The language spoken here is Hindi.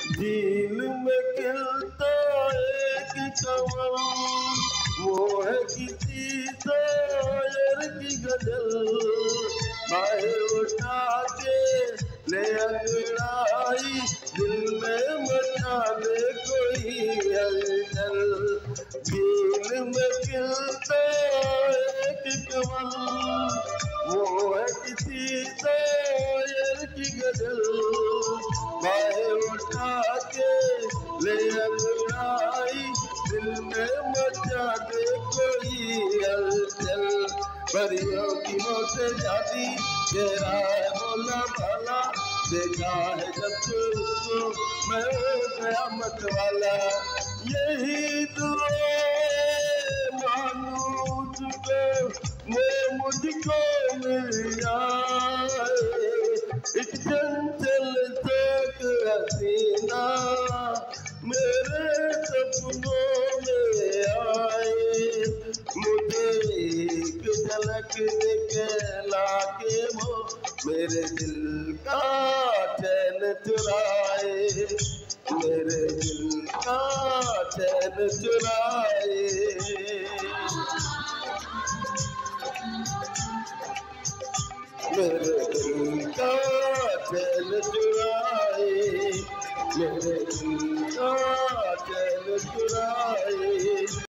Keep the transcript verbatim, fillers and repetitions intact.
झील में खिलता एक कमल, वो है किसी शायर की गजल। बाहें उठा के ले अंगड़ाई, दिल में मचा ले कोई हलचल। झील में खिलता एक कमल, वो है किसी शायर की गजल। बाहें उठा के ले अंगड़ाई, दिल में मचा दे कोई हलचल। परियों की मौत जाती तेरा है बोला भाला, देखा है जब से उसको मैं हो गया मत वाला। यही दुआ मानू तुझको मैं मुझको मिल जाए, एक चंचल तक हसीना मेरे सपनों में आए। मुझे एक झलक दिखला के वो मेरे दिल का चैन चुराए, मेरे दिल का चैन चुराए। मेरे दिल का चैन चुराए, मेरे दिल का चैन चुराए।